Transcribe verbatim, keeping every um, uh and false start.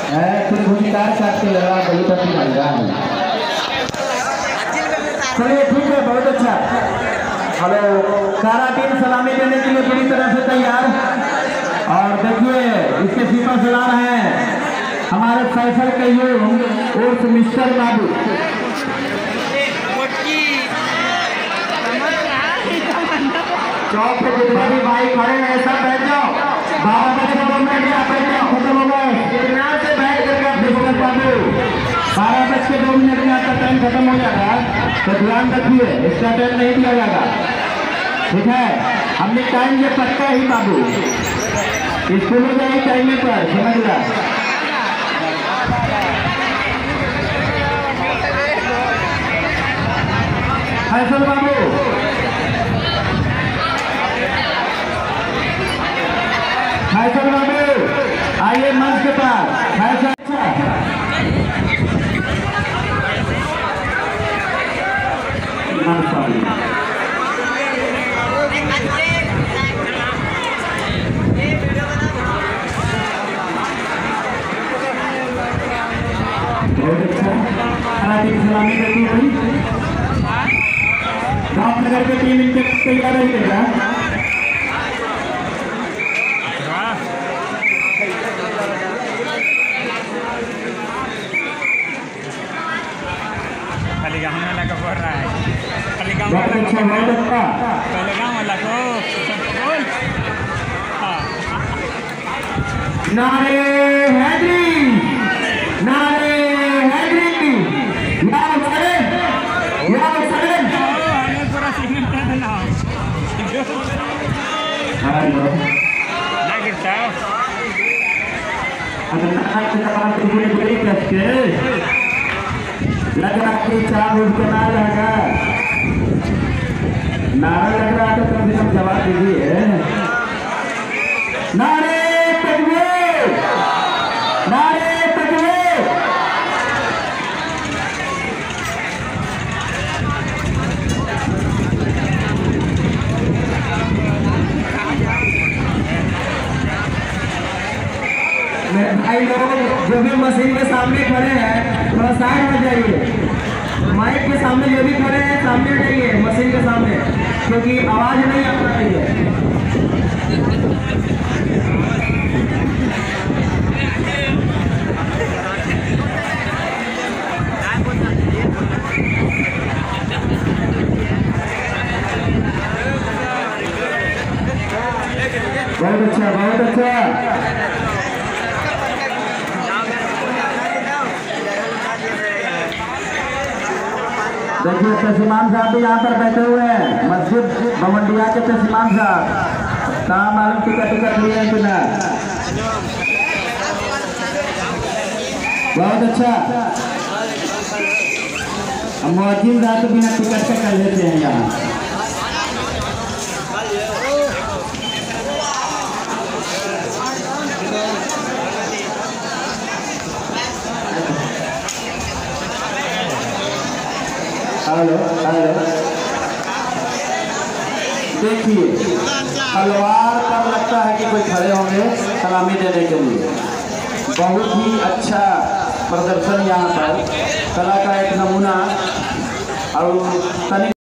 कुछ भूमिकार काट के लगा गली तक बन रहा है। चलिए ठीक है, बहुत अच्छा। हेलो, सारा टीम सलामी देने के लिए पूरी तरह से तैयार। और देखिए इसके सुपर सलाम हैं हमारे फैसल कयूम उर्फ मिस्टर बाबू। चौक पे जितने भी भाई खड़े हैं सब बैठ जाओ। बारह बजे दो मिनट में आप खत्म हो गए, इतना से बैठ करके आप देखो बाबू। बारह बज के दो मिनट में आपका टाइम खत्म हो जाएगा, तो ध्यान रखिए इसका टाइम नहीं दिया जाएगा, ठीक है। हमने टाइम ये पक्का ही बाबू, स्कूल में जाए टाइम पर, समझ ला। फैसल बाबू फैसल बाबू आइए मंच के पास। फैसल बहुत अच्छा सलामी देती हुई रामनगर के टीम इनके तैयार रहेगा। खाली गाँव वाला का बोल रहा है, खाली गाँव बहुत अच्छा बहुत अच्छा पहले गाँव वाला को बोल। नारे हैदरी, नारे हैदरी, यार सरे, यार सरे। हमें पूरा सिग्नल कर देना। हेलो, ना गिरता अगर ना के तमाम तुमने बड़ी कष्ट लग रहा कि चार उठ के ना रहेगा, नारा लग रहा तो कम से कम जवाब दीजिए। नारे तकबीर, नारे तकबीर। भाई लोग जो भी मशीन के सामने खड़े हैं थोड़ा साइड में जाइए। माइक के सामने जो भी खड़े हैं सामने जाइए मशीन के सामने, क्योंकि आवाज नहीं आ रही है। बहुत अच्छा बहुत अच्छा। देखिए तहसीमान साहब भी यहाँ पर बैठे हुए हैं, मस्जिद भवंडिया के तहसीमान साहब। कहाँ मालूम टिकट टिकट लिए हैं कि ना। बहुत अच्छा, हम मुअज्जिन साहब तो बिना टिकट के कर लेते हैं यहाँ। हेलो हेलो, देखिए तलवार पर लगता है कि कोई खड़े होंगे सलामी देने के लिए। बहुत ही अच्छा प्रदर्शन यहाँ पर, कला का एक नमूना। और